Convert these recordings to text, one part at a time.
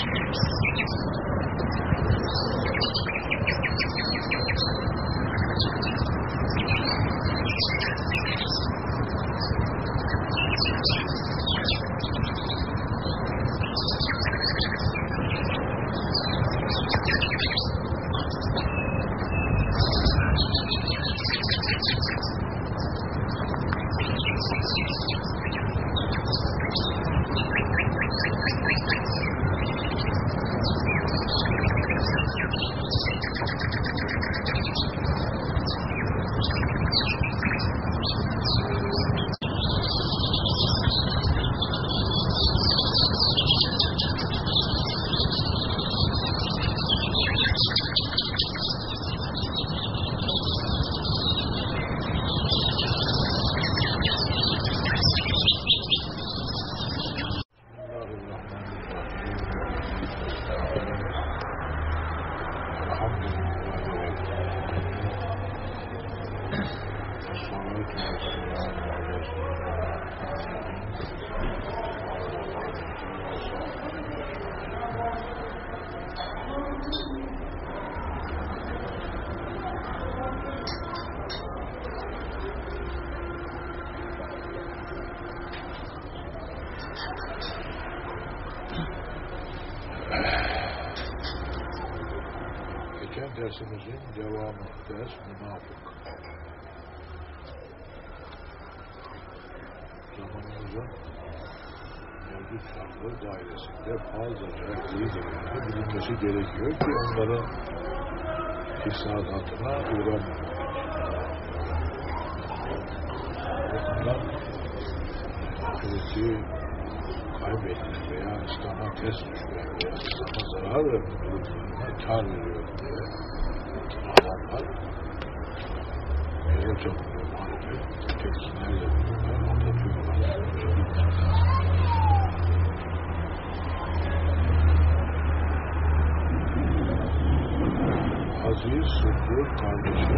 Dersimizin devamı ders münafık. Zamanımızın mevcut şartları dairesinde fazlaca iyi bilinmesi gerekiyor ki onların istihadatına uğramamak için. Ondan ahireti kaybetmek veya İslam'a ters düşmek veya İslam'a zarar vermek durumlarına kar veriyor diye adamlar hocam muhalefet tepkilerle bunlar anlatıyorlar. Aziz, Sıddık, kardeşim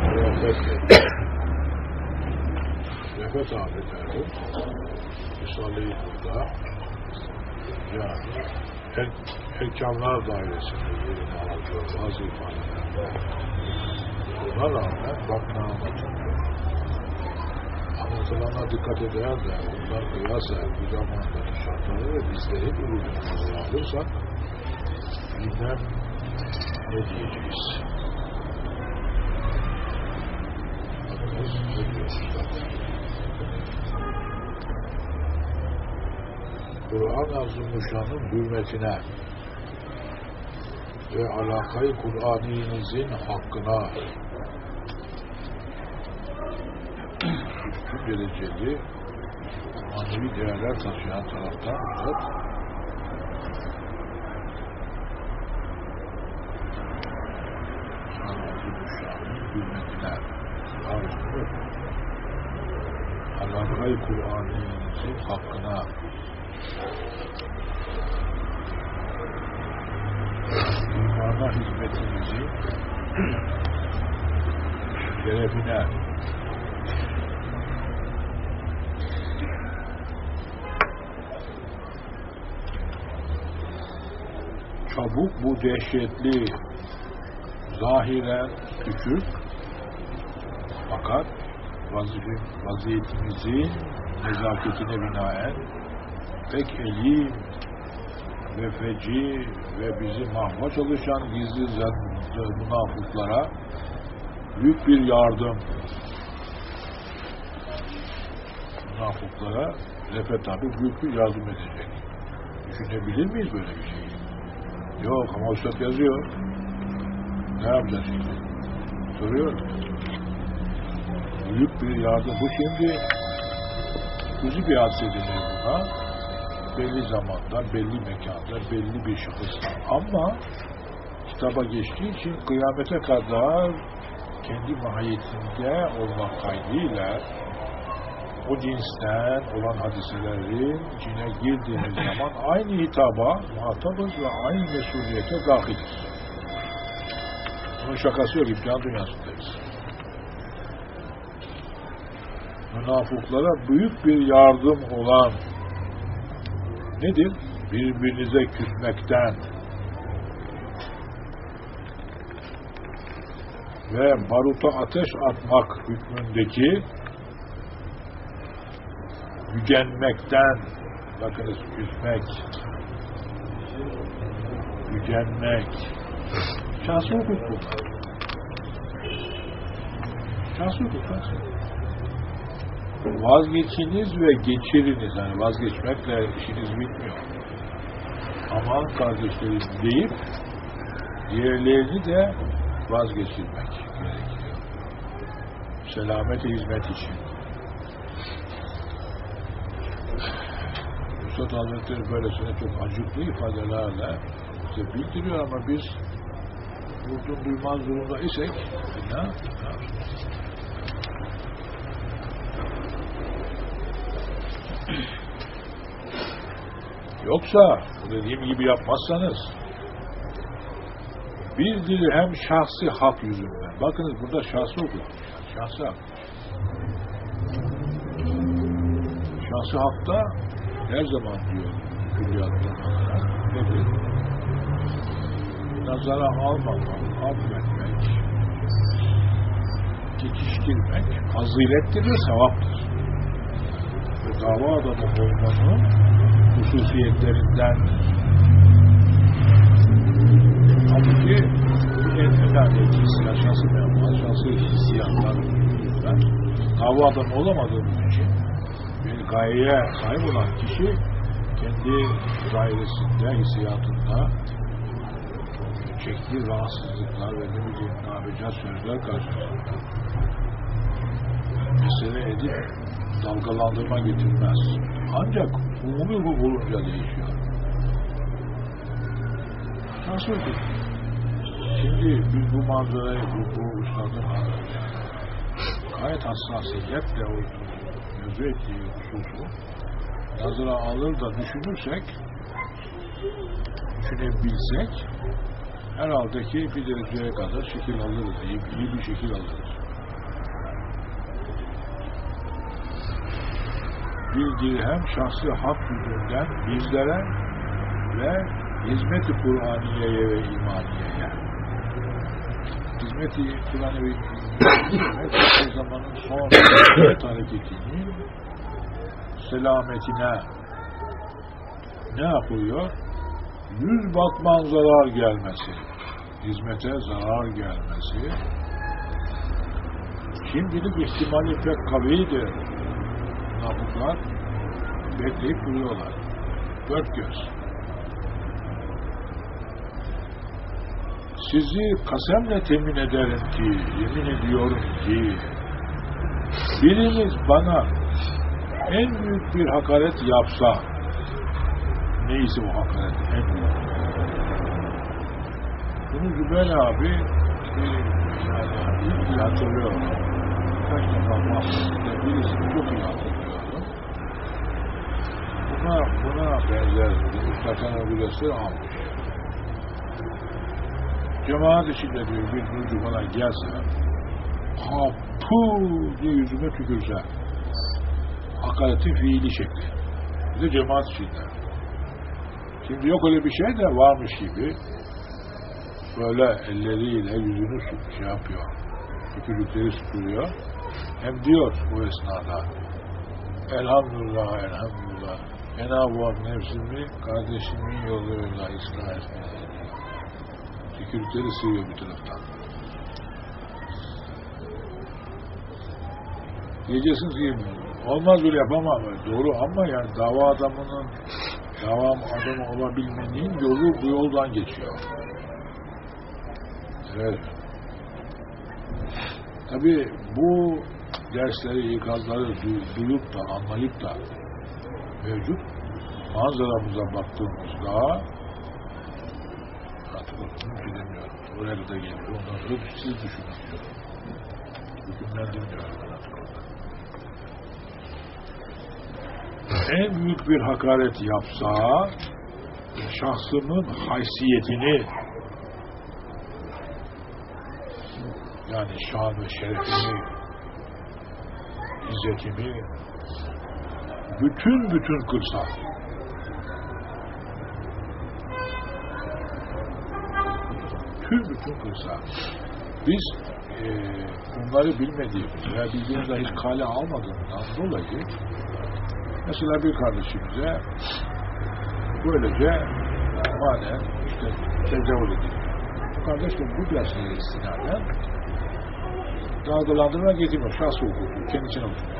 Refet Ahmet Erdoğan Risale-i Nur'da yani Erkamlar dairesinde yerini alıyor bazı ifadelerde. Buna rağmen anlatılana dikkat eder de bunlar kıyasa bu zamandaki şartları ve bizleri bir ürünümüzü alırsak bilmem ne diyeceğiz. Bakınız ne diyoruz? Kur'an Azimuşşan'ın hürmetine ve alakayı Kur'an'inizin hakkına üstün dereceli manevi değerler taşıyan taraftan uzat Kur'an Azimuşşan'ın hürmetine alakayı Kur'an'inizin hakkına imana hizmetimizi şerefine çabuk bu dehşetli zahiren küçük fakat vaziyetimizin nezaketine binaen pek elim ve feci ve bizi mahva çalışan gizli münafıklara büyük bir yardım. Münafıklara Refet abi büyük bir yardım edecek. Düşünebilir miyiz böyle bir şeyi? Yok ama Üstad yazıyor. Ne yapacağız şimdi? Soruyor. Büyük bir yardım. Bu şimdi kuzu bir hadise denir buna. Belli zamanda, belli mekanda, belli bir şahıstan. Ama kitaba geçtiği için kıyamete kadar kendi mahiyetinde olmak kaydıyla o cinsten olan hadiselerin içine girdiğimiz zaman aynı hitaba muhatabız ve aynı mesuliyete dahiliz. Bunun şakası yok, imtihan dünyasındayız. Münafıklara büyük bir yardım olan nedir? Birbirinize küsmekten, ve baruta ateş atmak hükmündeki gücenmekten, bakınız üzmek, gücenmek, şahsi hukuk bu. Şahsi hukuk. Vazgeçiniz ve geçiriniz. Yani vazgeçmekle işiniz bitmiyor. Aman kardeşlerim deyip diğerlerini de vazgeçirmek gerekiyor. Selamete hizmet için. Üstad Hazretleri böylesine çok acıklı ifadelerle bize bildiriyor ama biz vurdum duymaz durumda isek ne yapacağız? Yoksa bu dediğim gibi yapmazsanız bir dirhem şahsi hak yüzünden. Bakınız burada şahsi hukuk. Şahsi hak. Şahsi hakta her zaman diyor külliyattan olarak nedir? Nazara almamak, affetmek, geçiştirmek fazilettir ve sevaptır. Ve dava adamı olmanın hususiyetlerinden halbuki en önemli hissiyat, şahsi memnun, şahsi hissiyatlar yüzünden dava adamı olamadığımız için bir gayeye sahip olan kişi kendi dairesinde, hissiyatında çektiği rahatsızlıklar ve ne bileyim ne yapacağız sözler karşısında mesele edip dalgalandırma getirmez. Ancak umumi hukuk olunca değişiyor. Nasıl hukuk? Şimdi biz bu manzarayı, bu üstadın gayet hassasiyetle o mevzu ettiği hususu nazara alır da düşünürsek, düşünebilsek herhalde ki bir dereceye kadar şekil alırız, iyi bir şekil alırız. Bir dirhem şahsi hak yüzünden bizlere ve hizmet-i Kur'aniye'ye ve imaniyeye. Hizmet-i Kur'aniye ve imaniyeye zamanın son hareketinin selametine ne yapıyor? Yüz batman zarar gelmesi, hizmete zarar gelmesi, şimdilik ihtimali pek kavidir. Nabuklar bekleyip duruyorlar. Dört göz. Sizi kasemle temin ederim ki, yemin ediyorum ki, biriniz bana en büyük bir hakaret yapsa, neyse o hakaret en büyük. Bunu Zübeyir abi iyi hatırlıyorum. Kaç defa mahsusunda birisini çok iyi hatırlıyorum. Buna benzer Üstad'ın öbüresi almış. Cemaat içinde diyor bir nucu bana gelse, puh diye yüzüme tükürse, hakaretin fiili şekli. Bir de cemaat içinde. Şimdi yok öyle bir şey de varmış gibi böyle elleriyle yüzünü şey yapıyor. Tükürükleri süpürüyor. Hem diyor bu esnada elhamdülillah, elhamdülillah. Cenab-ı Hak nefsimi kardeşimin yoluyla ıslah etmeye ediyor. Tükürükleri sıyıyor bir taraftan. Diyeceksiniz ki olmaz öyle yapamam. Doğru ama yani dava adamı olabilmenin yolu bu yoldan geçiyor. Evet. Tabii bu dersleri, ikazları duyup da, anlayıp da mevcut manzaramıza baktığımızda artık bilemiyorum. Oraya da geliyor. Ondan sonra siz düşünün diyor. Hükümlendirmiyorum ben artık orada. En büyük bir hakaret yapsa şahsımın haysiyetini yani şan ve şerefimi, izzetimi bütün kırsa, bütün kırsa, Biz bunları bilmediğimiz veya bildiğimizde hiç kale almadığımızdan dolayı mesela bir kardeşimize böylece manen işte tecavüz edildi. Bu kardeş de bu dersine istinaden dalgalandırma getirmiyor. Şahsı hukuku, kendisine oturuyor.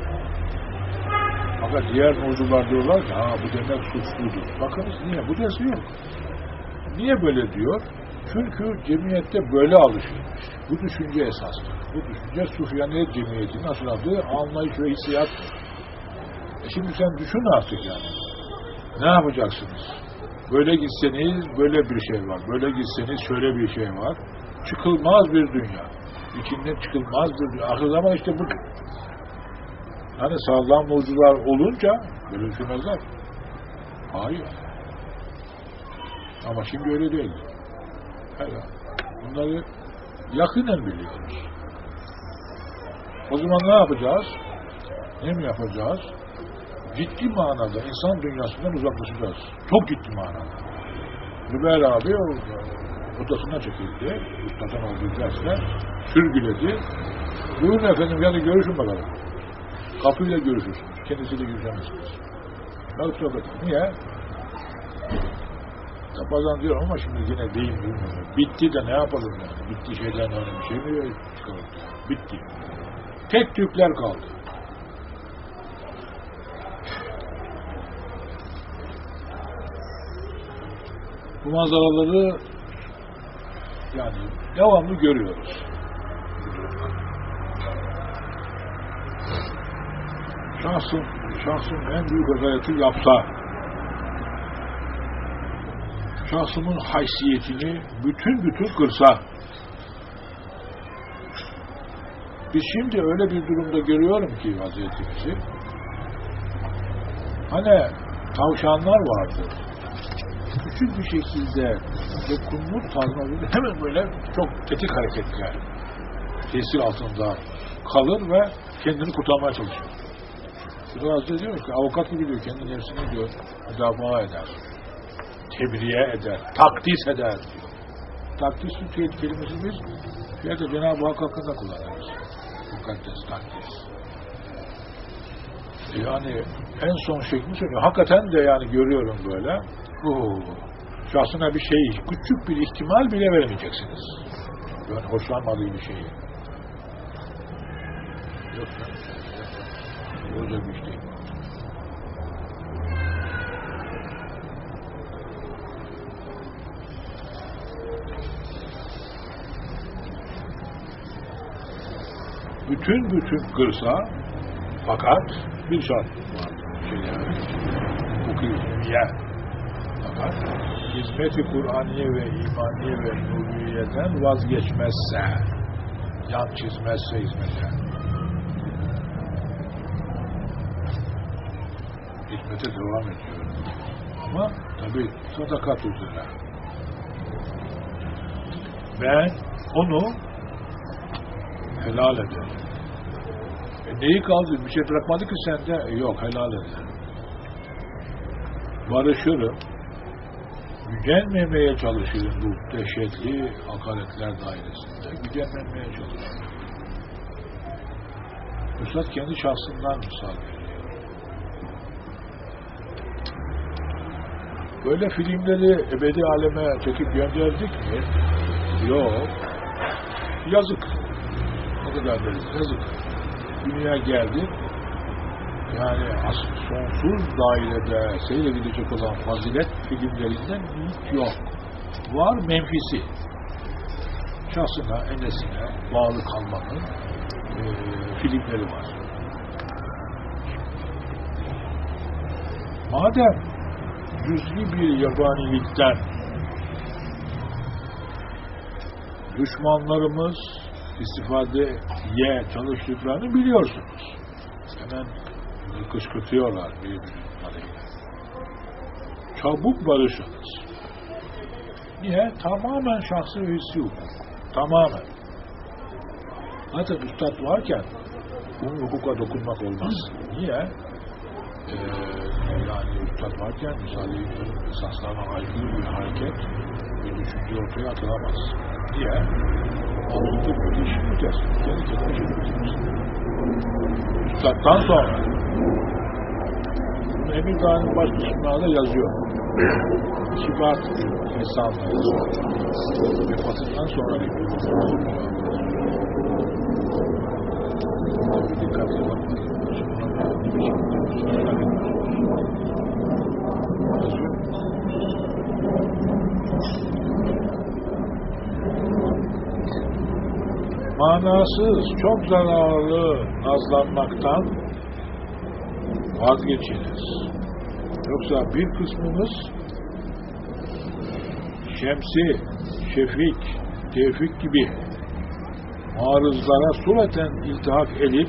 Fakat diğer mevzular diyorlar ki bu demek suçludur. Bakınız niye? Bu dersi yok. Niye böyle diyor? Çünkü cemiyette böyle alışılmış. Bu düşünce esastır. Bu düşünce Sufyaniyet cemiyetinin aşıladığı anlayış ve hissiyattır. Şimdi sen düşün artık yani. Ne yapacaksınız? Böyle gitseniz böyle bir şey var. Böyle gitseniz şöyle bir şey var. Çıkılmaz bir dünya. İçinden çıkılmaz bir dünya. Ahir zaman işte bu. Hani sağlam mevzular olunca böyle düşünmezler. Hayır. Ama şimdi öyle değil. Hayır. Bunları yakinen biliyoruz. O zaman ne yapacağız? Ne mi yapacağız? Ciddi manada insan dünyasından uzaklaşacağız. Çok ciddi manada. Müber abi odasına çekildi. Ustadan aldığı dersle sürgüledi. Buyurun efendim yani görüşün bakalım. Kapıyla görüşürsünüz. Kendisiyle görüşemezsiniz. Niye? Bazen diyor ama şimdi yine değil bilmiyorum. Bitti de ne yapalım yani? Bitti şeyden öyle bir şey mi çıkarıldı? Bitti. Tek Türkler kaldı. Bu manzaraları yani devamlı görüyoruz. Şahsın en büyük hizayeti yapsa, şahsımın haysiyetini bütün kırsa, biz şimdi öyle bir durumda görüyorum ki vaziyetimizi, hani tavşanlar vardır, küçük bir şekilde dokunur tarzına hemen böyle çok tetik hareketler tesir altında kalır ve kendini kurtarmaya çalışır. Biraz da diyor ki avukat gibi diyor kendi nefsini diyor müdafaa eder, tebriye eder, takdis eder diyor. Takdis kelimesini biz şöyle Cenab-ı Hak hakkında kullanırız. Mukaddes takdis. Yani en son şeklini söylüyor. Hakikaten de yani görüyorum böyle. Şahsına bir şey, küçük bir ihtimal bile veremeyeceksiniz. Yani hoşlanmadığı bir şeyi. Yoksa olacak bir şey değil. Bütün kırsa fakat bir şart var. Hukukiye. Fakat hizmet-i Kur'aniye ve imaniye ve nuriyeden vazgeçmezse, yan çizmezse hizmete devam ediyor. Ama tabi sadakat üzere. Ben onu helal ederim. Neyi kaldı? Bir şey bırakmadı ki sende. Yok, helal ederim. Barışırım. Gücenmemeye çalışırım bu dehşetli hakaretler dairesinde. Gücenmemeye çalışırım. Üstad kendi şahsından misal veriyor. Böyle filmleri ebedi aleme çekip gönderdik mi? Yok. Yazık. O kadar deriz. Yazık. Dünya geldi. Yani sonsuz dairede seyredilecek olan fazilet filmlerinden hiç yok. Var menfisi. Şahsına, enesine bağlı kalmanın filmleri var. Madem cüz'i bir yabanilikten düşmanlarımız istifadeye çalıştıklarını biliyorsunuz. Hemen kışkırtıyorlar birbirleriyle. Çabuk barışınız. Niye? Tamamen şahsi ve hissi hukuk. Tamamen. Zaten üstad varken bunun hukuka dokunmak olmaz. Niye? Yani üstad varken misali esaslarına aykırı bir hareket, bir düşünce ortaya atılamaz. Niye? pozitif bir işini kesin. Kendi kendine çekmişsin. Üstad'dan sonra Emir Dağı'nın baş kısımlarda yazıyor. Kibar insanlarız. Vefatından sonra bir dikkatli bakmalıyız. Manasız, çok zararlı nazlanmaktan vazgeçiniz. Yoksa bir kısmımız Şemsi, Şefik, Tevfik gibi marızlara sureten iltihak edip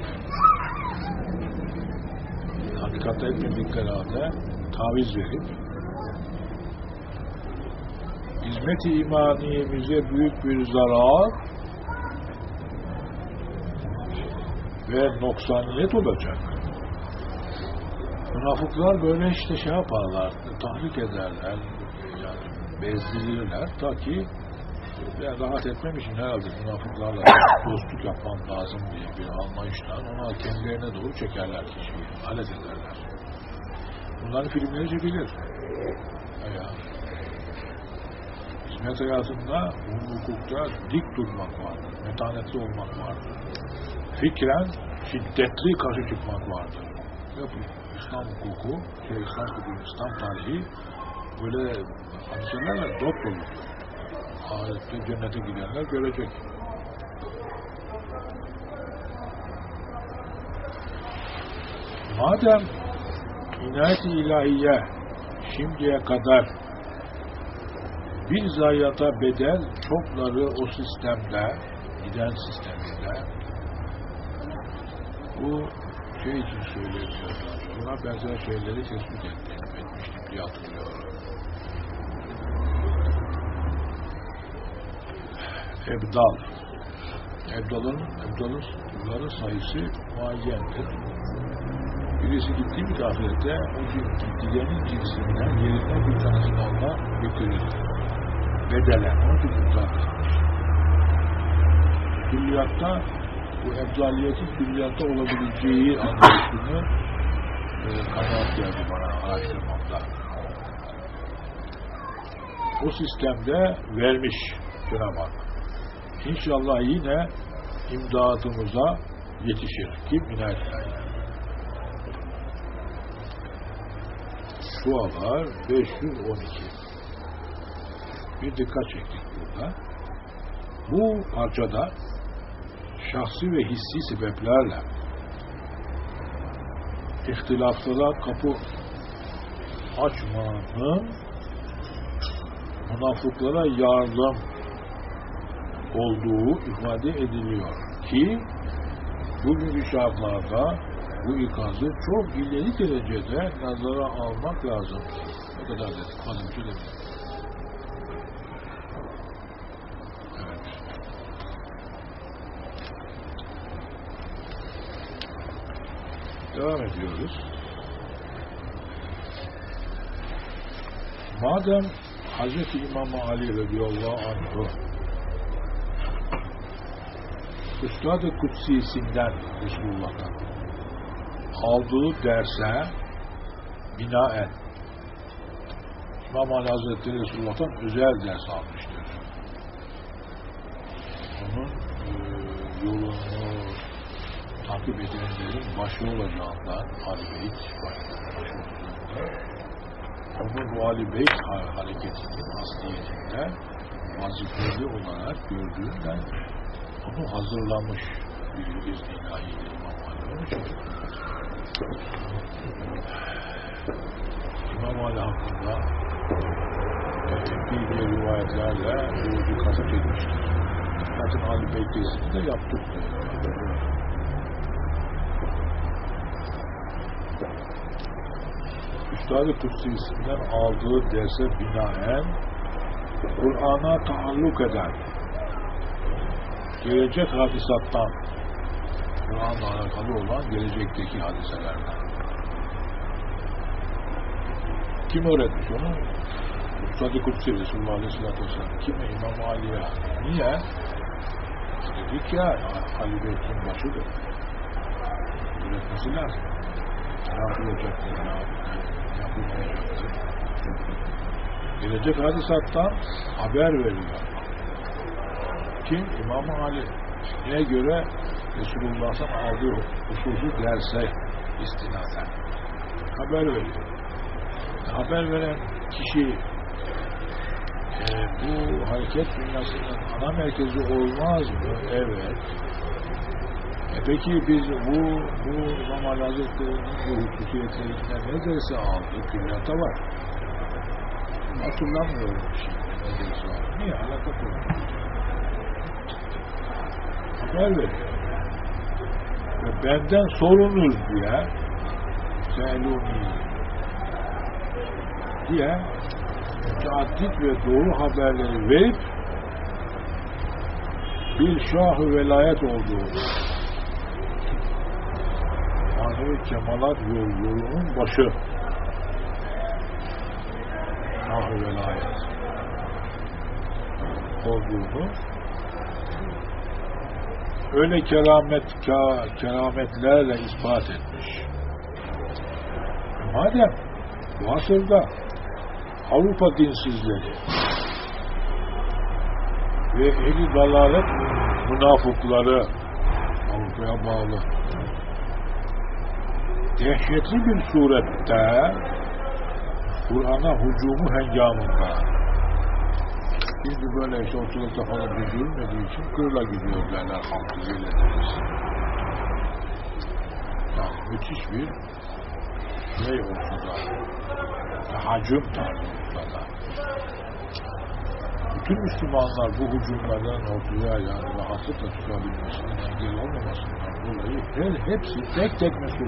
hakikate etmediklerine taviz verip hizmet-i imaniyemize büyük bir zarar ve noksaniyet olacak. Münafıklar böyle işte şey yaparlar, tahrik ederler, yani bezdirirler ta ki ben rahat etmem için herhalde münafıklarla dostluk yapmam lazım diye bir anlayıştan ona kendilerine doğru çekerler kişiyi, alet ederler. Bunların filmleri çekilir. Ya. Hizmet hayatında, hukukta dik durmak vardır, metanetli olmak vardır. Fikren şiddetli karşı çıkmak vardır. İslam hukuku, İslam tarihi böyle hadiselerle dop dolu. Ahirette cennete gidenler görecek. Madem inayet-i ilahiye şimdiye kadar bir zayiata bedel çokları o sistemde, giden sisteminde bu şey için söyleniyor. Buna benzer şeyleri tespit etmiştim diye hatırlıyorum. Ebdal'ın sayısı muayyendir. Birisi gittiği misafirde o gidenin cinsinden yerinden bir tanesini alma götürülür. Bedelen, onu tutuklanmış. Külliyatta bu ebdaliyetin külliyatta olabileceği anlayışını kanaat geldi bana araştırmamda. O sistemde vermiş Cenab-ı Hak. İnşallah yine imdadımıza yetişir. Kim? İnayetler. Dualar 512. Bir dikkat çektik burada. Bu parçada şahsi ve hissi sebeplerle ihtilaflara kapı açmanın münafıklara yardım olduğu ifade ediliyor ki bugünkü şartlarda bu ikazı çok ileri derecede nazara almak lazım. Ne kadar dedik? Fazla bir şey dedik. Evet. Devam ediyoruz. Madem Hz. İmam Ali radıyallahu anh Üstad-ı Kudsisinden Resulullah'tan aldığı derse binaen İmam Ali Hazretleri Resulullah'tan özel ders almıştır. Onun yolunu takip edenlerin başı olacağından Ali Beyt başı olacağından onun bu Ali Beyt hareketinin asliyetinde vazifeli olarak gördüğünden onu hazırlamış bir izni-ilahiyle İmam Ali. Onun için İmam Ali hakkında bir rivayetlerle bir kasa çekmiştir. Zaten Ali Bey gezini de yaptık. Üstad-ı Kudsisi'nden aldığı derse binaen Kur'an'a taalluk eden gelecek hadisattan Kur'an'la alakalı olan gelecekteki hadiselerden. Kim öğretmiş onu? Üstad-ı Kudsi Resulullah Aleyhisselatü Vesselam. Kime? İmam Ali'ye. Niye? Dedik ya, Ali Beyt'in başıdır. Üretmesi lazım. Ne yapılacaktır, ne yapılmayacaktır. Gelecek hadisattan haber veriyor. Kim? İmam-ı Ali. Neye göre? Resulullah'tan aldığı hususu derse istinaden haber veriyor. Haber veren kişi bu hareket dünyasının ana merkezi olmaz mı? Evet. Peki biz bu İmam Ali Hazretleri'nin bu hususiyetlerinden ne derse aldık? Külliyata var. Hatırlamıyorum şimdi. Ne derse aldık? Niye? Alaka kurmuyor. Haber veriyor. Ve benden sorunuz diye seluni diye müteaddit ve doğru haberleri verip bir şah-ı velayet olduğu manevi kemalat yolunun başı şah-ı velayet olduğunu öyle kerametlerle ispat etmiş. Madem bu asırda Avrupa dinsizleri ve ehli dalalet münafıkları Avrupa'ya bağlı dehşetli bir surette Kur'an'a hücumu hengamında şimdi böyle işte ortalıkta falan bildirilmediği için kırla gidiyor derler halkı zillederiz. Yani müthiş bir şey ortada. Hacım tarzında. Bütün Müslümanlar bu hücumlardan ortaya yani rahatlıkla tutabilmesinin engel olmamasından dolayı hepsi tek tek mesul.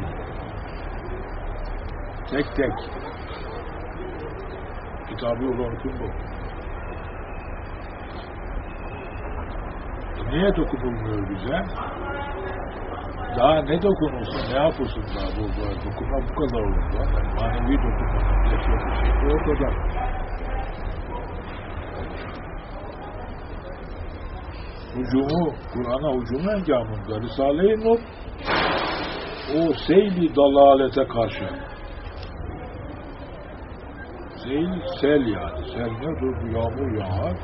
Tek tek. Kitabı olan hüküm bu. Niye dokunulmuyor bize? Daha ne dokunulsun, ne yapılsın daha bu dokunma bu kadar olur. Yani manevi dokunmanın yaşadığı şey o kadar. Hücumu, Kur'an'a hücumu engamında Risale-i Nur o seyli dalalete karşı sel yani. Sel nedir? Yağmur yağar.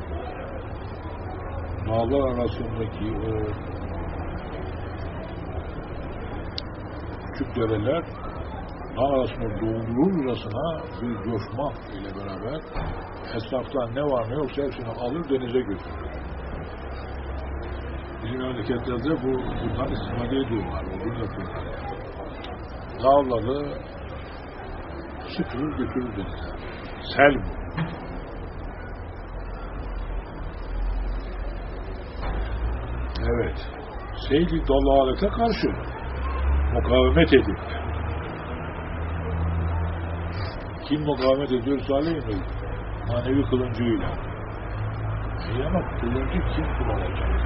Dağlar arasındaki o küçük dereler dağ arasında doldururcasına bir coşma ile beraber etraftan ne var ne yoksa hepsini alır denize götürür. Bizim memleketlerde bundan istifade ediyorlar. Bugün yapıyorlar. Dağları süpürür götürür denize. Sel bu. Evet. Seyli dalalete karşı mukavemet edip kim mukavemet ediyor Salih manevi kılıncıyla. Ama kılıncı kim kullanacak?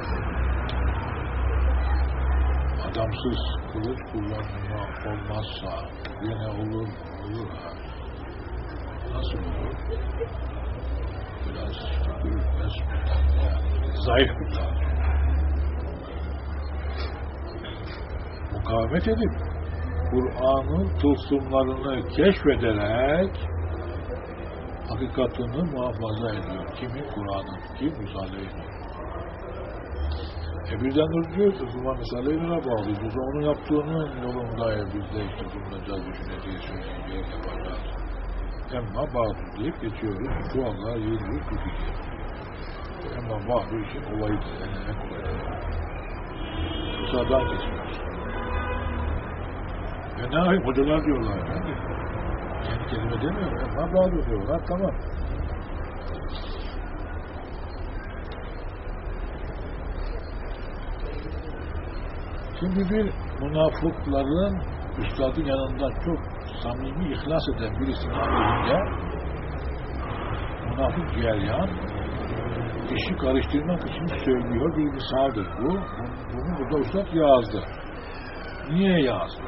Adamsız kılıç kullanma olmazsa yine olur ha. Nasıl olur? Biraz ürkmez yani zayıf bir tanrı. Mukavemet edip Kur'an'ın tılsımlarını keşfederek hakikatını muhafaza ediyor. Kimin Kur'an'ın? Kim? Risale-i birden diyor ki Kur'an Risale-i Nur'a bağlıyız. O zaman onun yaptığının yolunda biz de işte bulunacağız, düşüneceğiz, söyleyeceğiz, yapacağız. Ama bağlı deyip geçiyoruz. Şu anda 100 yıl tutacağız. Ama bağlı için olayı en kolay. Müsaadan geçiyoruz. Ne yapayım? Hocalar diyorlar. Yani. Kendi kelime demiyor. Ama bağlı diyorlar. Tamam. Şimdi bir münafıkların üstadın yanında çok samimi ihlas eden birisinin aleyhinde münafık ceryan işi karıştırmak için söylüyor bir misaldir bu. Bunu burada üstad yazdı. Niye yazdı?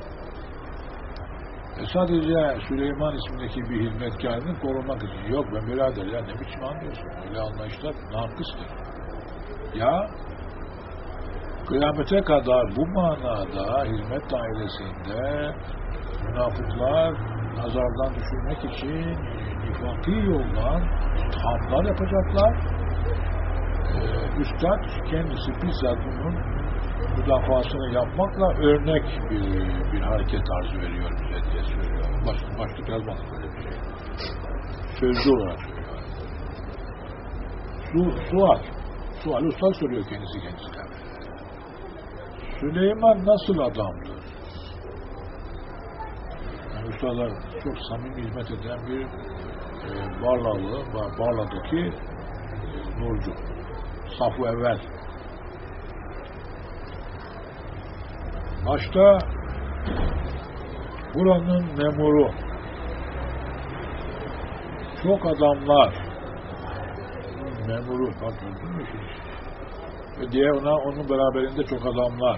Sadece Süleyman ismindeki bir hizmetkarını korumak için. Yok ben birader ya ne biçim anlıyorsun? Öyle anlayışlar nakıstır. Ya Kıyamete kadar bu manada hizmet dairesinde münafıklar nazardan düşürmek için nifaki yoldan ithamlar yapacaklar. Üstad kendisi bizzat bunun müdafasını yapmakla örnek bir hareket tarzı veriyor bize diye söylüyor. Başlık yazmadı böyle bir şey. Sözlü olarak söylüyor. Sual Üstad soruyor kendisine. Süleyman nasıl adamdır? Yani Üstad'a çok samimi hizmet eden bir Barla'daki nurcu. Saf-ı evvel. Başta buranın memuru, çok adamlar, memuru, bak gördün mü şimdi? Ve diye onun beraberinde çok adamlar.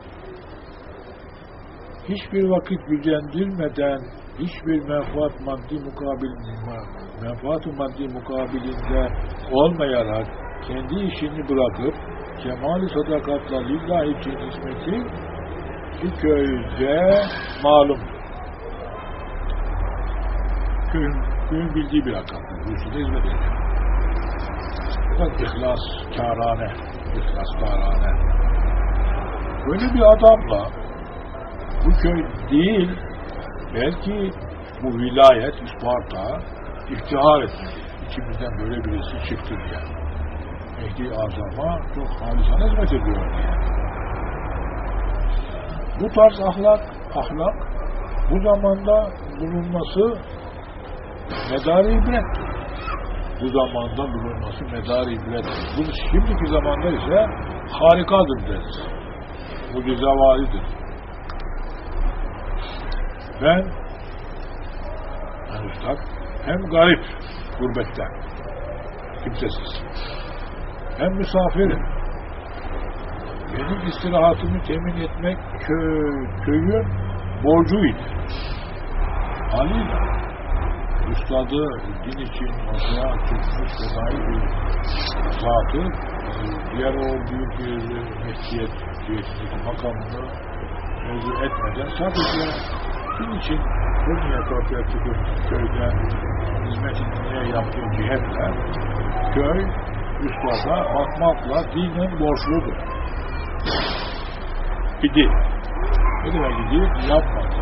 Hiçbir vakit gücendirmeden, hiçbir menfaat maddi mukabilinde olmayarak kendi işini bırakıp kemal-i sadakatla lillahi için hizmeti bir köyde malum. Köyün bildiği bir rakamdır. Bu üstüne hizmet ediyor. Fakat İhlas-kârâne. Böyle bir adamla bu köy değil, belki bu vilayet, İsparta iftihar etmeli. İçimizden böyle birisi çıktı diye. Mehdi Azam'a çok halisane hizmet ediyor diye. Bu tarz ahlak bu zamanda bulunması medar-ı ibrettir. Bu zamanda bulunması medar-ı ibrettir. Bu şimdiki zamanda ise harikadır deriz. Mucizevalidir. Ben Üstad hem garip, gurbetten, kimsesiz, hem misafirim. Benim istirahatımı temin etmek köyün borcuydu. Haliyle Üstadı din için ortaya çıkmış fedai bir zatı diğer o büyük bir mehdiyet makamını mevzu etmeden sadece din için bu niyet ortaya çıkıp köyde hizmet etmeye yaptığı cihetle köy üstada bakmakla dinen borçludur. Gidi. Ne demek gidi? Yapmadı.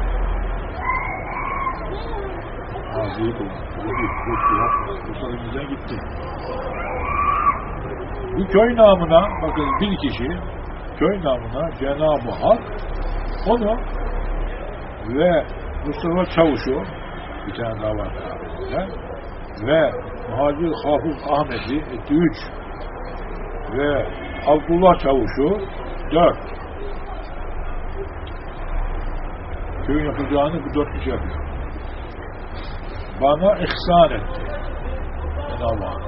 Ağzıyı kullandı. Üstadımızdan gitti. Bu köy namına, bakın bir kişi köy namına Cenab-ı Hak onu ve Mustafa Çavuş'u, bir tane daha var beraberinde, ve Muhacir Hafız Ahmet'i etti 3 ve Abdullah Çavuş'u 4. Köyün yapacağını bu 4 kişi yapıyor. Bana ihsan etti. Cenab-ı Hak.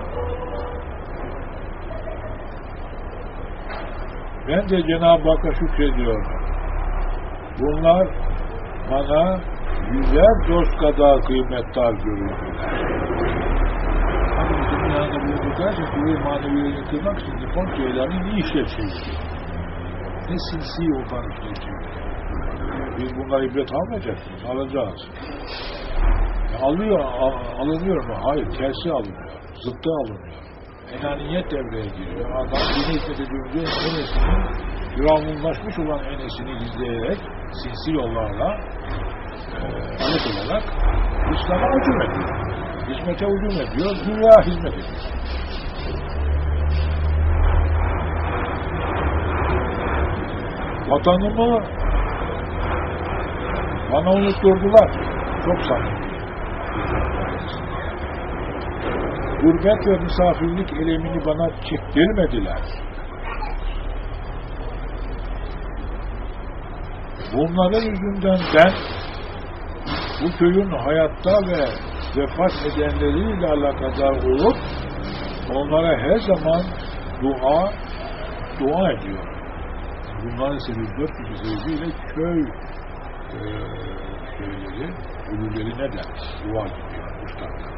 Ben de Cenab-ı Hakk'a şükrediyorum. Bunlar bana 100'er dost kadar kıymetdar görüldüler. Hani bu dünyanın bulunduklarca kuvvet maneviyerini kırmak için nifon şeylerini iyi işler çeviriyor. Ne sinsi yoldan işler çeviriyor. Biz bunlara ibret almayacaksınız, alacağız. Alınıyor mu? Hayır, tersi alınıyor. Zıttı alınıyor. Enaniyet devreye giriyor. Adam dine hizmet ediyorunca enesinin, gravunlaşmış olan enesini gizleyerek, sinsi yollarla alet olarak İslam'a hücum ediyor. Hizmete hücum ediyor, dünya hizmet ediyor. Vatanımı bana unutturdular. Çok samimi. Gurbet ve misafirlik elemini bana çektirmediler. Bunların yüzünden ben bu köyün hayatta ve vefat edenleriyle alakadar olup onlara her zaman dua ediyorum. Bunların sebebi 4 kişi sebebiyle köy şeyleri, ölülerine de dua ediyor Üstad'dan.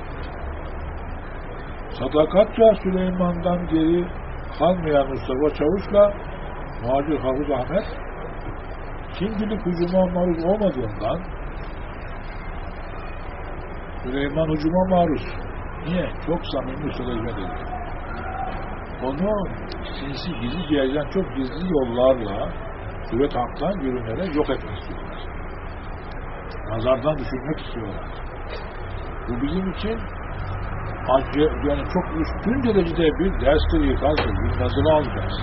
Sadakatça Süleyman'dan geri kalmayan Mustafa Çavuş'la Muhacir Hafız Ahmet şimdilik hücuma maruz olmadığından Süleyman hücuma maruz. Niye? Çok samimi ustala hizmet ediyor. Onu sinsi gizli yerden çok gizli yollarla Süret Hak'tan yürünerek yok etmek istiyorlar. Nazardan düşürmek istiyorlar. Bu bizim için yani çok üstün derecede bir derstir, ikazdır. Bir nazılı alacağız.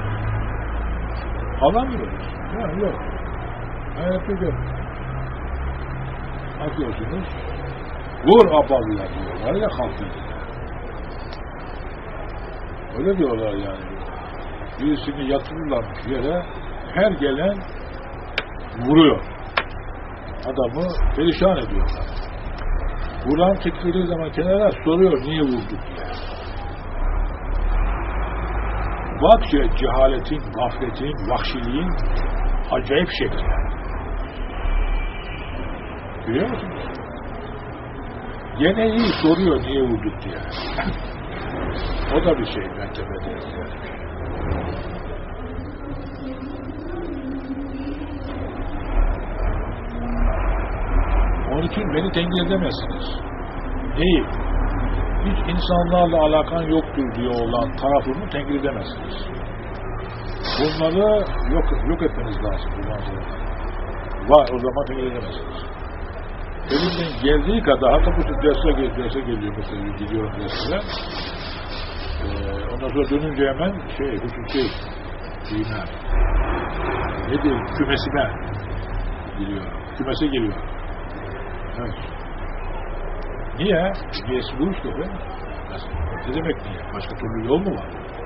Alamıyoruz. Ya, yok. Hayatta yok. Bakıyorsunuz, vur abalıya diyorlar ya halkın. Öyle diyorlar yani. Birisini yatırırlarmış yere, her gelen vuruyor. Adamı perişan ediyorlar. Vuran çekildiği zaman kenara soruyor niye vurduk diye. Bak cehaletin, gafletin, vahşiliğin acayip şekli. Görüyor musunuz? Gene iyi soruyor niye vurduk diye. O da bir şey mertebede. Onun için beni tenkit edemezsiniz. Neyi? Hiç insanlarla alakan yoktur diye olan tarafını tenkit edemezsiniz. Bunları yok etmeniz lazım bundan sonra. Var, o zaman tenkit edemezsiniz. Elimden geldiği kadar, hatta bu derse geliyor mesela, gidiyorum derslere. Ondan sonra dönünce hemen hususi şeyine, ne diyeyim, kümesine geliyor. Kümese geliyor. Evet. Niye? Niyesi bu işte be. Ne demek niye? Başka türlü yol mu var?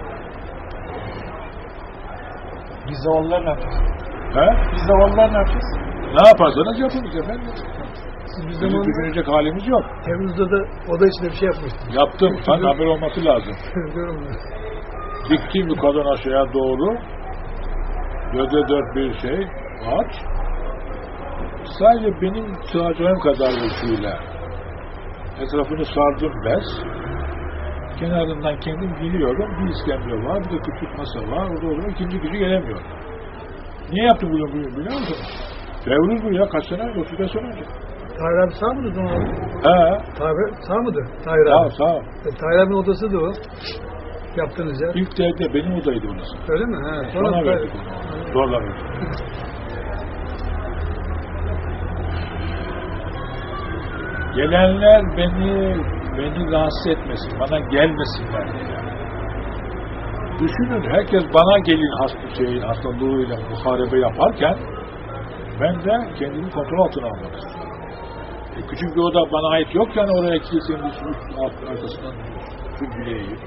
Biz zavallılar ne yapacağız? He? Biz zavallılar ne yapacağız? Ne yaparsanız yapınız efendim. Siz Bizim düşünecek halimiz yok. Temmuz'da da oda içinde bir şey yapmıştınız. Yaptım. Sen haber olması lazım. Görüyorum ben. Diktim yukarıdan aşağıya doğru. Göze dört bir şey. Ağaç. Sadece benim sığacağım kadar ölçüyle etrafını sardım bez. Kenarından kendim geliyorum. Bir iskemle var, bir de küçük masa var. Orada o zaman ikinci kişi gelemiyor. Niye yaptım bunu biliyor musunuz? Fevruz bu ya, kaç sene önce, 35 sene önce. Tahir abi sağ mıdır Doğan abi? He. Sağ mıdır Tahir abi? Sağ. Tahir abinin odası da o. Yaptınız ya. İlk devde benim odaydı orası. Öyle mi? He. Sonra verdik onu. Zorla verdik. Gelenler beni rahatsız etmesin, bana gelmesinler diye. Düşünün, herkes bana gelin hastalığıyla muharebe yaparken ben de kendimi kontrol altına almak istiyorum. Küçük bir oda bana ait yok yani, oraya kilisenin arkasından sürgüleyeyim.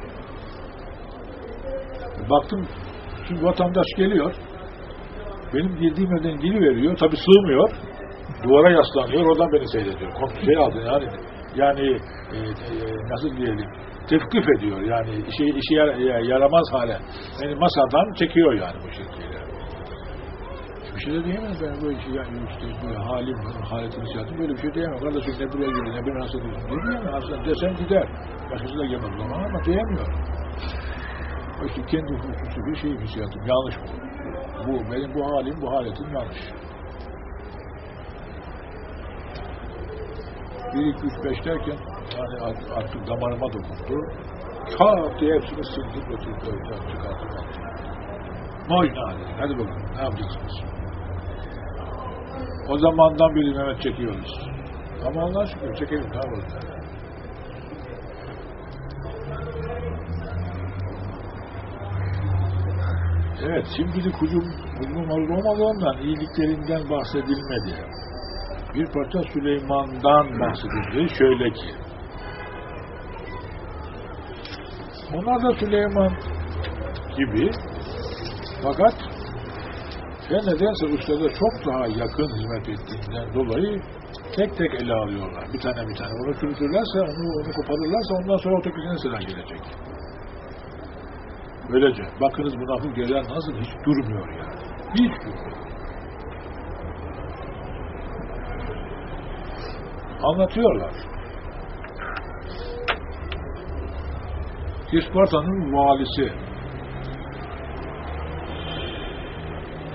Baktım, şimdi vatandaş geliyor, benim girdiğim evden geliveriyor, tabii sığmıyor, duvara yaslanıyor, oradan beni seyrediyor. Aldı yani nasıl diyelim, tevkif ediyor yani, işe yaramaz hale. Beni masadan çekiyor yani bu şekilde. Bir şey de diyemem ben bu işi yani, işte bu halim, haletimi siyahatım, böyle bir şey diyemem. Kardeşim ne buraya geliyor, ne beni hasta ediyorsun diyemem. Aslında desen gider. Başkası da gelmez o zaman ama diyemiyor. İşte kendi hususu bir şey hissiyatım, yanlış bu. Benim bu halim, bu haletim yanlış. 1, 2, 3, 5 derken yani artık damarıma dokundu. Kâp diye hepsini sildim, götürdüm, çıkarttım, attım. Mojna dedim, hadi bakalım, ne yapacaksınız? O zamandan beri Mehmet çekiyoruz. Ama Allah'a şükür çekelim, ne yapalım? Evet, şimdilik hücum olmadığından iyiliklerinden bahsedilmedi. Bir parça Süleyman'dan bahsedildi. Şöyle ki, onlar da Süleyman gibi, fakat nedense ustada çok daha yakın hizmet ettiğinden dolayı tek tek ele alıyorlar. Bir tane. Onu çürütürlerse, onu koparırlarsa ondan sonra ötekisine sıra gelecek. Böylece. Bakınız münafık gelen nasıl hiç durmuyor yani. Hiç durmuyor. Anlatıyorlar. İsparta'nın valisi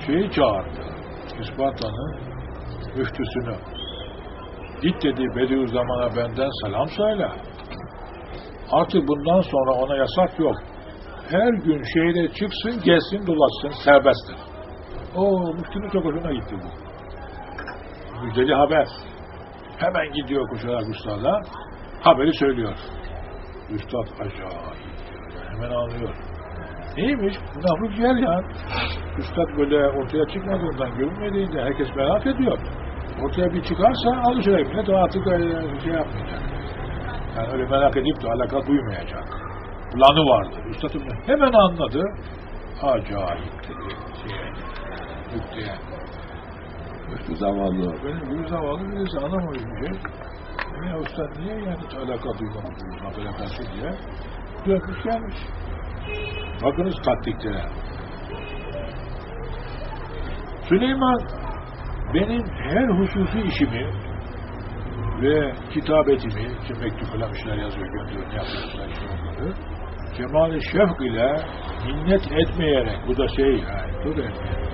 şeyi çağırdı. İsparta'nın müftüsünü. Git dedi, Bediüzzaman'a benden selam söyle. Artık bundan sonra ona yasak yok. Her gün şehre çıksın, gezsin, dolaşsın, serbesttir. O müftünün çok hoşuna gitti bu. Müjdeli haber. Hemen gidiyor koşarak üstada. Haberi söylüyor. Üstad acayip diyor. Hemen anlıyor. Neymiş? Münafık Ceryan. Üstad böyle ortaya çıkmadığından, görünmediğinde herkes merak ediyor. Ortaya bir çıkarsa alışacak. Millet artık şey yapmayacak. Yani öyle merak edip de alaka duymayacak. Planı vardı. Üstad hemen anladı. Acayip dedi. Müftüye. Müftü zavallı. Benim gibi zavallı birisi anlamadı bir şey. Ya Üstad niye yani hiç alaka duymamış alakası diye. Dönmüş gelmiş. Bakınız taktiklere. Süleyman benim her hususi işimi ve kitabetimi, ki mektup falan bir şeyler yazıyor, gönderiyor, ne yapıyorlar işte onları, Kemal-i Şevk ile minnet etmeyerek, bu da şey yani, bu da etmeyerek.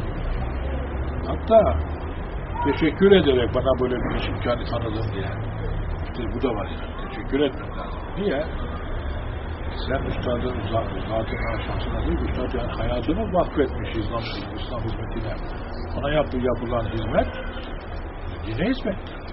Hatta teşekkür ederek bana böyle bir iş imkanı tanıdın diye. İşte bu da var yani, teşekkür etmek lazım. Niye? Sen üstadın zatına, şahsına değil, üstad yani hayatını vakfetmiş İslam hizmetine. Ona yapılan hizmet, dine hizmet.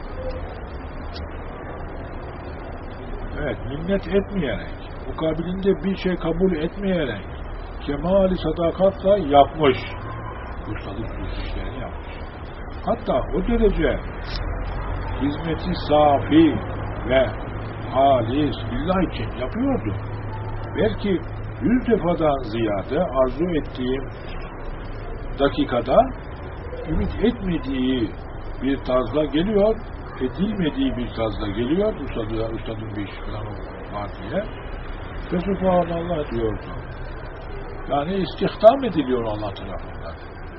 Evet, minnet etmeyerek, mukabilinde bir şey kabul etmeyerek, kemali sadakatla yapmış. Ustalık işlerini yapmış. Hatta o derece hizmeti safi ve halis, billah için yapıyordu. Belki 100 defadan ziyade arzu ettiğim dakikada ümit etmediği bir tarzda geliyor, edilmediği bir tarzda geliyor, ustadın bir iş falan var diye. Ve Subhanallah diyordu. Yani istihdam ediliyor Allah tarafından.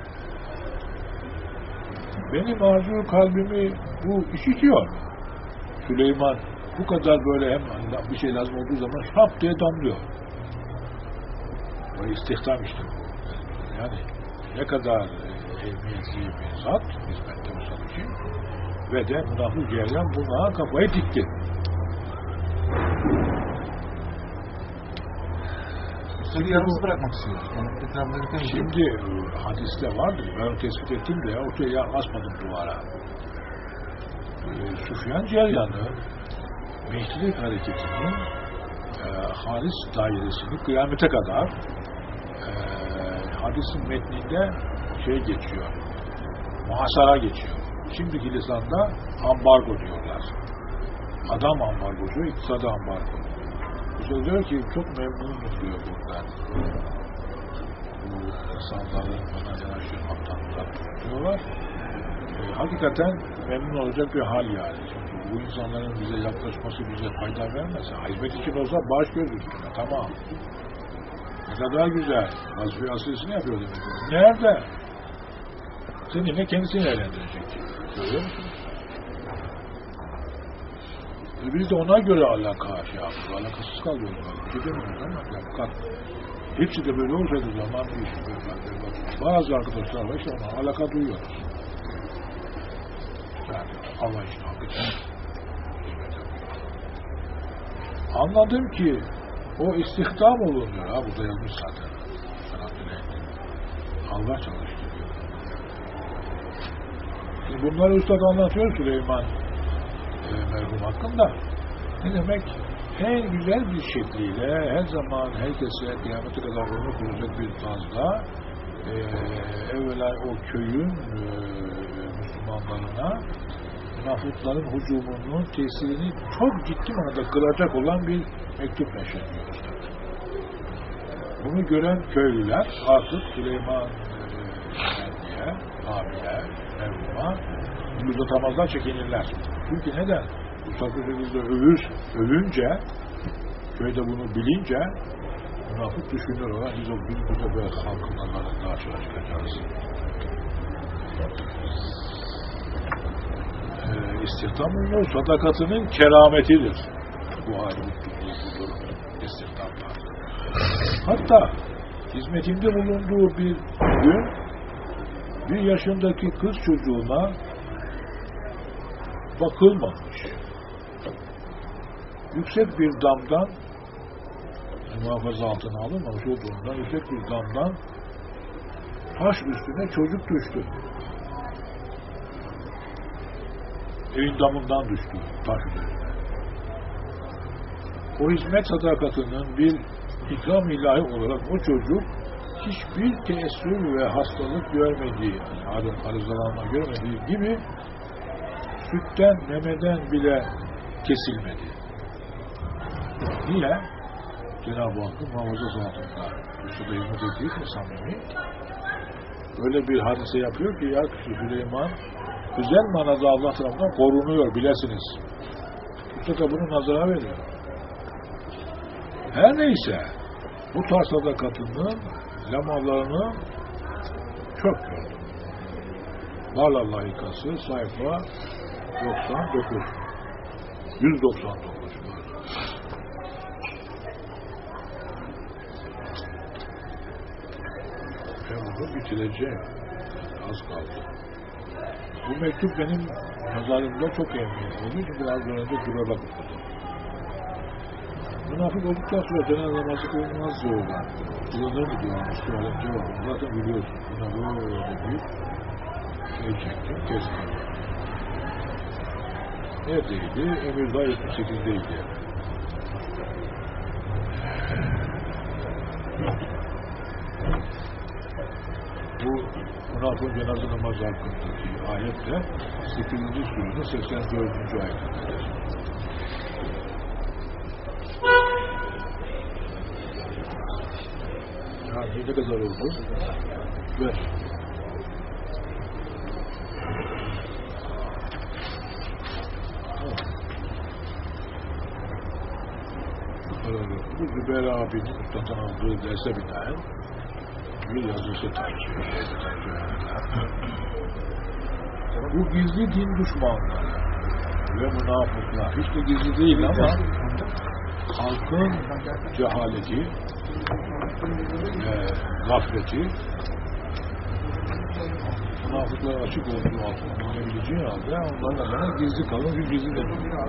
Benim arzu kalbimi bu işitiyor. Süleyman bu kadar böyle hem bir şey lazım olduğu zaman şap diye damlıyor. O istihdam işte bu. Yani ne kadar ehemmiyetli bir zat, hizmette bu zat için ve de Münafık Ceryan buna kafayı dikti. Üstelik yalnız bırakmak istiyor. Yani şimdi hadiste vardı, ben onu tespit ettim de ortaya asmadım duvara. Süfyan Ceryan'ı Mehdilik hareketinin halis dairesini kıyamete kadar hadisin metninde şey geçiyor, muhasara geçiyor. Şimdiki lisanda ambargo diyorlar. Adam ambargocu, iktisada ambargo. Bu diyor ki çok memnunum diyor buradan. Bu insanların bana yanaştırmaktan uzak diyorlar. Hakikaten memnun olacak bir hal yani. Çünkü bu insanların bize yaklaşması bize fayda vermezse, hizmet için olsa baş göz üstüne, tamam. Ne kadar güzel. Vazife aslısını yapıyor demek. Nerede? Seninle kendisini eğlendirecek. Görüyor musunuz? Biz de ona göre alaka şey yapıyoruz. Alakasız kalıyoruz. Bir şey demiyoruz ama bak. Hepsi de böyle olsaydı zaman bir iş böyle. Bazı arkadaşlar var işte ona alaka duyuyoruz. Yani Allah için hakikaten anladım ki o istihdam olunuyor ha, burada yazmış zaten. Allah çalıştırıyor. Şimdi bunları Üstad anlatıyor Süleyman merhum hakkında. Ne demek? En güzel bir şekliyle her zaman herkese kıyamete kadar onu kuracak bir tarzda evvela o köyün Müslümanlarına münafıkların hücumunun tesirini çok ciddi manada kıracak olan bir mektup neşrediyor. Bunu gören köylüler artık Süleyman Efendi'ye, abiye, merhuma uzatamazlar, çekinirler. Çünkü neden? Ustafir'imizde övünce, köyde bunu bilince münafık düşünür olan biz burada böyle halkın nazarında aşağı çıkacağız. İstihdamın sadakatinin kerametidir. Bu hali bu durum istihdamlar. Hatta hizmetinde bulunduğu bir gün Bir yaşındaki kız çocuğuna bakılmamış. Yüksek bir damdan, muhafaza altına alınmamış olduğundan yüksek bir damdan taş üstüne çocuk düştü. Evin damından düştü taş üzerine. O hizmet sadakatinin bir ikram ilahi olarak o çocuk hiçbir teessür ve hastalık görmediği, yani arızalanma görmediği gibi sütten, memeden bile kesilmedi. Niye? Cenab-ı Hakk'ın muhafazası altında. Üstüde hizmet ettiği için samimi. Öyle bir hadise yapıyor ki ya Süleyman güzel manada Allah tarafından korunuyor bilesiniz. Mutlaka bunu nazara veriyor. Her neyse bu tarz sadakatının lemalarını çok gördüm. Varla layıkası sayfa 99. 199. Ben bunu bitireceğim. Az kaldı. Bu mektup benim nazarımda çok ehemmiyetli olduğu için biraz önce durarak okudum. Münafık olduktan sonra cenaze namazı kılınmaz diyorlar. Kılınır mı diyorlar? Sualem cevabı. Zaten biliyorsun. Buna böyle bir şey çektim. Kestim. Neredeydi? Emirdağ 78'deydi. Bu münafık cenaze namazı hakkındaki ayetle 8. surenin 84. ayetindedir. Yani ne kadar oldu? Ver. Bu Zübeyir abinin ustadan aldığı derse binaen bir yazısı tartışıyor. Bu gizli din düşmanları ve münafıklar hiç de gizli değil ama halkın cehaleti ve gafleti münafıklar açık olduğu altında anlayabileceği halde onların adına gizli kalın bir gizli deniyor.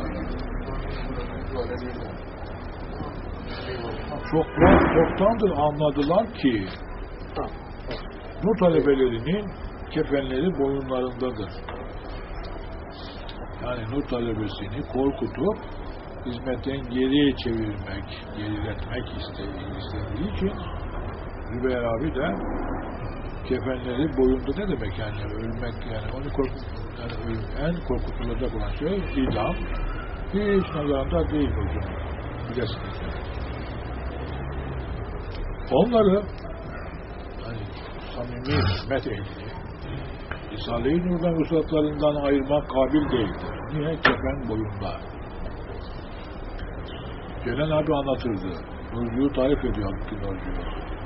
Çoktandır anladılar ki bu talebelerinin kefenleri boyunlarındadır. Yani nur talebesini korkutup hizmetten geriye çevirmek, geriletmek istediği için Zübeyir abi de kefenleri boyunda ne demek yani ölmek yani onu yani en korkutulacak olan şey idam. Hiç nazarında değil hocam. Bilesiniz. Onları hani samimi hizmet ehli Risale-i Nur'dan üstadlarından ayırmak kabil değildir. Niye? Kefen boyunda. Celal abi anlatırdı. Nurcu'yu tarif ediyor Hakkı Nurcu'yu.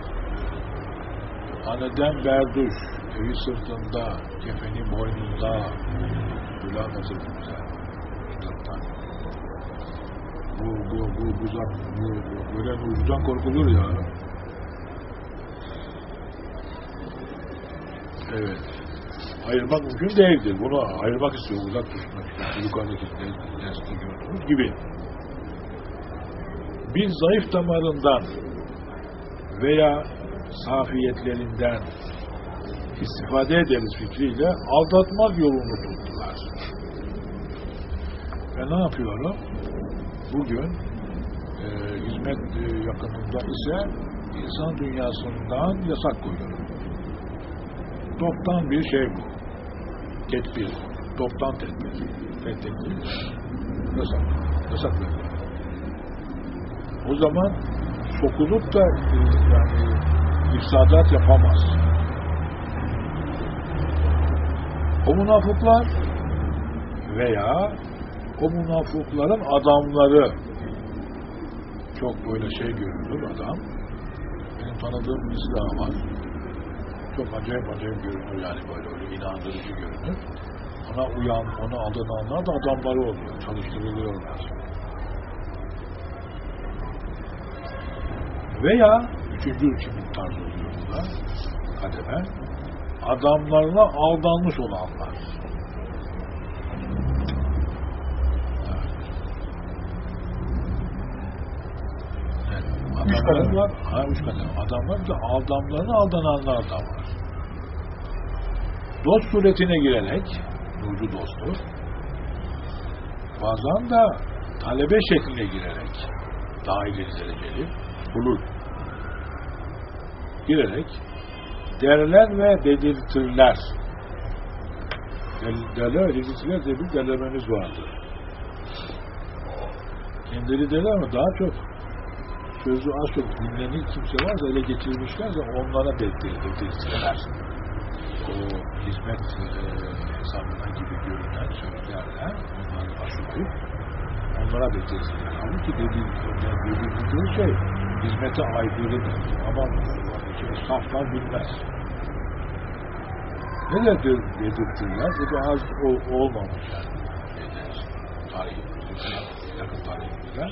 Aneden berduş, evi sırtında, kefeni boynunda, Gülah Hazretimize. Bu böyle Nurcu'dan korkulur ya. Evet. Ayırmak mümkün değildir. Bunu ayırmak istiyor, uzak tutmak istiyor. Yukarıdaki derste gördüğümüz gibi. Bir zayıf damarından veya safiyetlerinden istifade ederiz fikriyle aldatmak yolunu tuttular. Ve ne yapıyorlar? Bugün hizmet yakınında ise insan dünyasından yasak koyuyor. Toptan bir şey bu. Tedbir. Toptan tedbir. Tedbir. Yasak. Yasak veriyor. O zaman sokulup da yani ifsadat yapamaz. O münafıklar veya o münafıkların adamları çok böyle şey görünür adam. Benim tanıdığım birisi daha var. Çok acayip görünür yani böyle inandırıcı görünür. Ona uyan, ona aldananlar da adamları oluyor. Çalıştırılıyorlar. Veya üçüncü tarzı oluyor bu da kademe. adamlarına aldanmış olanlar. Adamlar var, üç kadın. Adamlar da adamlarına aldananlar da var. Dost suretine girerek, nurcu dosttur. Bazen de talebe şekline girerek, daha ileri dereceli, hulul girerek, derler ve dedirtirler. Derler ve dedirtirler diye bir derlemeniz vardır. Kendileri derler ama daha çok sözü az çok dinlenir kimse varsa ele geçirmişlerse onlara dedirtirler. O hizmet hesabına gibi görünen sözlerle onları aşılayıp onlara dedirtirler. Halbuki dediği şey hizmete aykırıdır. Ama saflar bilmez. Ne dedirtirler? Dedi az olmamış yani. Tarih, yakın tarihimizde.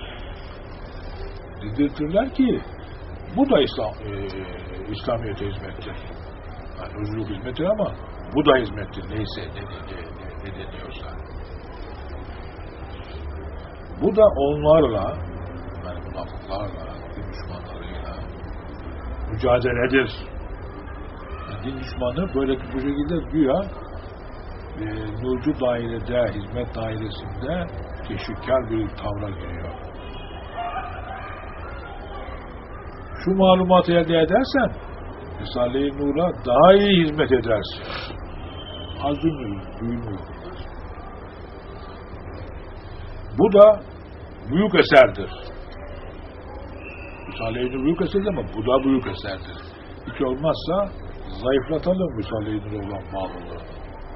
Dedirtirler ki bu da İslamiyet'e hizmettir. Yani özlük hizmettir ama bu da hizmettir. Neyse ne deniyorsa. Bu da onlarla yani münafıklarla, din düşmanlarıyla mücadeledir. Yani din düşmanı böyle bu şekilde güya nurcu dairede, hizmet dairesinde teşvikkar bir tavra giriyor. Şu malumatı elde edersen Risale-i Nur'a daha iyi hizmet edersin. Az duymuyor. Bu da büyük eserdir. Risale-i Nur büyük eserdir ama bu da büyük eserdir. Hiç olmazsa zayıflatalım Risale-i Nur'a olan bağlılığı.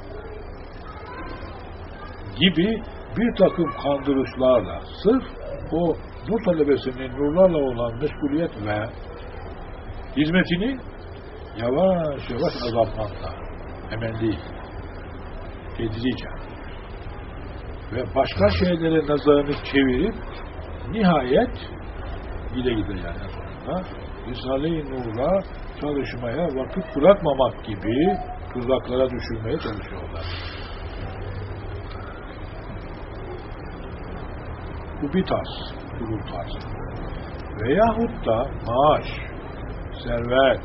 Gibi bir takım kandırışlarla sırf o nur talebesinin nurlarla olan meşguliyet ve hizmetini yavaş yavaş azaltmakla, hemen değil, tedricen ve başka şeylere nazarını çevirip nihayet gide yani sonunda Risale-i Nur'a çalışmaya vakit bırakmamak gibi tuzaklara düşürmeye çalışıyorlar. Bu bir tarz, kurul tarzı. Veyahut da maaş, servet,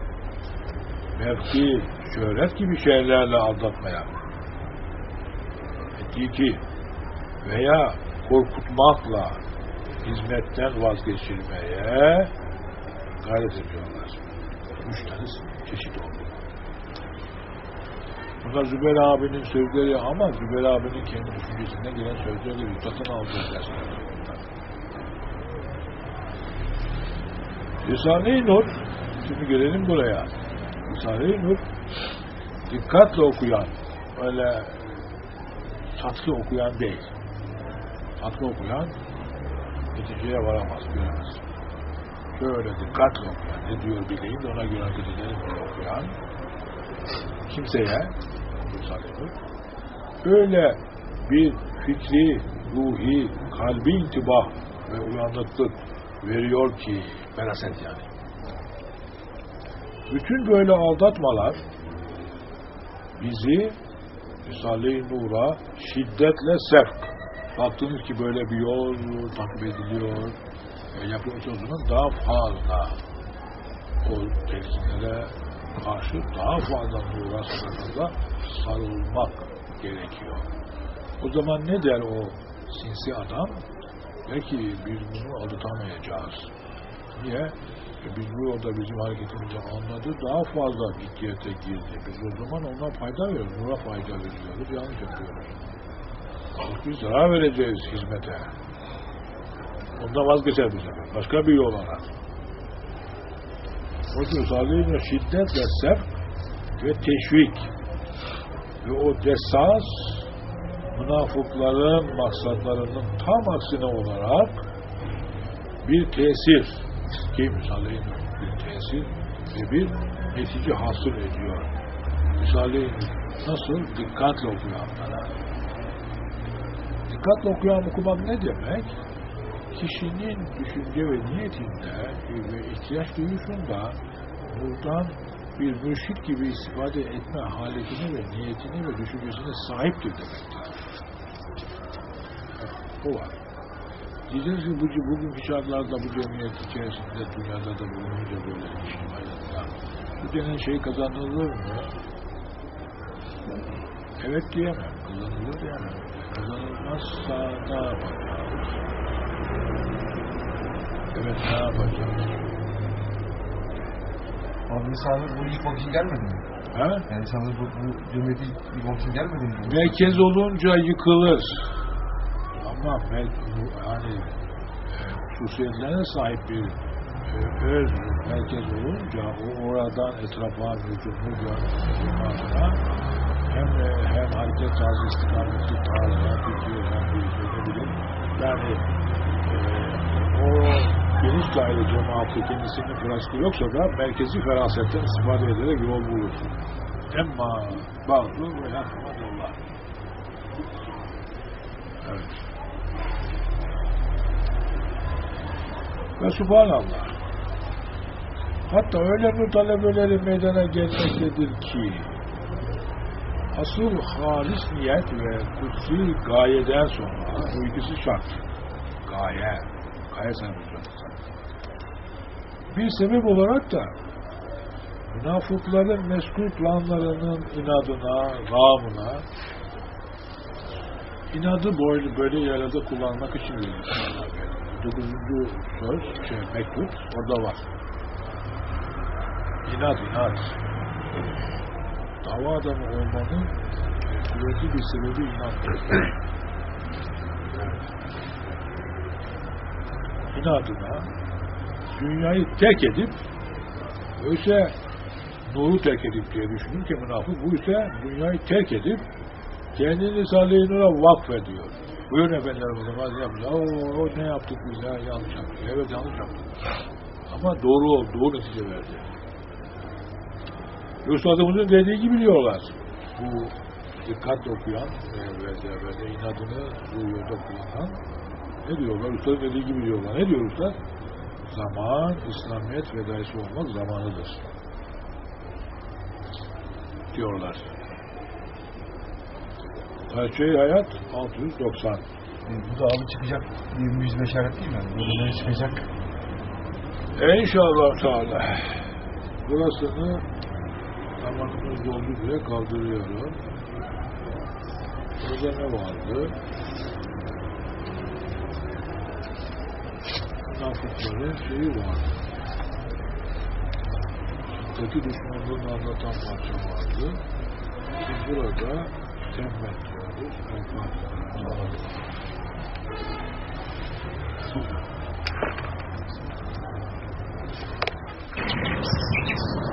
mevki, şöhret gibi şeylerle aldatmaya, etiki veya korkutmakla hizmetten vazgeçirmeye gayret ediyorlar. Üç tane çeşit oldu. Bunlar Zübeyir abinin sözleri ama Zübeyir abinin kendi düşüncesinden gelen sözleri Üstad'ın aldığı dersler. Risale-i Nur, şimdi gelelim buraya. Risale-i Nur, dikkatle okuyan, öyle satki okuyan değil. Satki okuyan, neticeye varamaz, göremez. Şöyle dikkatle okuyan, ne diyor bileyim de ona göre hareket edelim diye okuyan kimseye, Risale-i Nur, öyle bir fikri, ruhi, kalbi intibah ve uyanıklık veriyor ki, feraset yani. Bütün böyle aldatmalar bizi Risale-i Nur'a şiddetle sevk. Baktınız ki böyle bir yol takip ediliyor, yapıyorsa o zaman daha fazla o telkinlere karşı daha fazla Nur'a sarılmak gerekiyor. O zaman ne der o sinsi adam? Der ki biz bunu aldatamayacağız. Niye? Biz bu yolda bizim hareketimizi anladı, daha fazla ciddiyete girdi. Biz o zaman ona fayda veriyoruz, Nur'a fayda veriyoruz, yanlış yapıyoruz. Biz zarar vereceğiz hizmete. Ondan vazgeçer bize. Başka bir yol arar. O yüzden Risale-i şiddet ve sevk ve teşvik ve o desas münafıkların maksatlarının tam aksine olarak bir tesir ki Risale-i bir tesir ve bir netice hasıl ediyor. Risale-i nasıl? Dikkatle okuyanlara. Dikkatle okumak ne demek? Kişinin düşünce ve niyetinde ve ihtiyaç duyuşunda buradan bir mürşit gibi istifade etme haletine ve niyetine ve düşüncesine sahiptir demektir. O var. Diyeceğiz ki bugünkü şartlarda bu cemiyet içerisinde dünyada da bulununca böyle içtimaiyatlar bu denen şey kazanılır mı? Evet diyemem. Kazanılır diyemem. Kazanılmazsa ne yapacağız? Evet ne yapacağız? Abi insanlar bunu yıkmak için gelmedi mi? Ha? Yani insanlar bu cumhuriyeti yıkmak için gelmedi mi? Merkez olunca yıkılır. Ama hani hususiyetlerine sahip bir öz merkez olunca o oradan etrafa vücudunu görmesine hem hareket tarzı, istikameti tarzı, fikir, hem bir bilir. Yani o geniş daire cemaati kendisinin fıraskı yoksa da merkezi ferasetten istifade ederek yol bulur. Emma bağlı ve yapmadırlar. Evet. Ve subhanallah. Hatta öyle mutalebeleri meydana gelmektedir ki asıl halis niyet ve kutsi gayeden sonra bu ikisi şart. Gaye sayılacak. Bir sebep olarak da münafıkların meskul planlarının inadına, gâmına inadı böyle yerlerde kullanmak için verilmiş. 9. söz, mektup orada var. İnat. Dava adamı olmanın kuvvetli bir sebebi inattır. İnadına dünyayı terk edip öyleyse nuru terk edip diye düşünür ki münafık bu ise dünyayı terk edip kendini Risale-i Nur'a vakfediyor. Buyurun efendilerim o zaman yapıyor. O ne yaptık biz ya? Yanlış yaptık. Evet yanlış yaptık. Ama doğru netice verdi. Üstadımızın dediği gibi diyorlar. Bu dikkatle okuyan ve inadını bu yolda kullanan ne diyorlar? Üstadın dediği gibi diyorlar. Ne diyor Üstad? Zaman, İslamiyet fedaisi olmak zamanıdır. Diyorlar. Tarih hayat 690. Bu da abi çıkacak bir müjde işaret değil mi? Böyle çıkacak. İnşallah Teala. Burasını zamanımız doldu diye kaldırıyorum. Burada ne vardı? Münafıkların şeyi vardı. Şiddeti düşmanlığını anlatan parça vardı. Biz burada temmet diyoruz. Enfaz.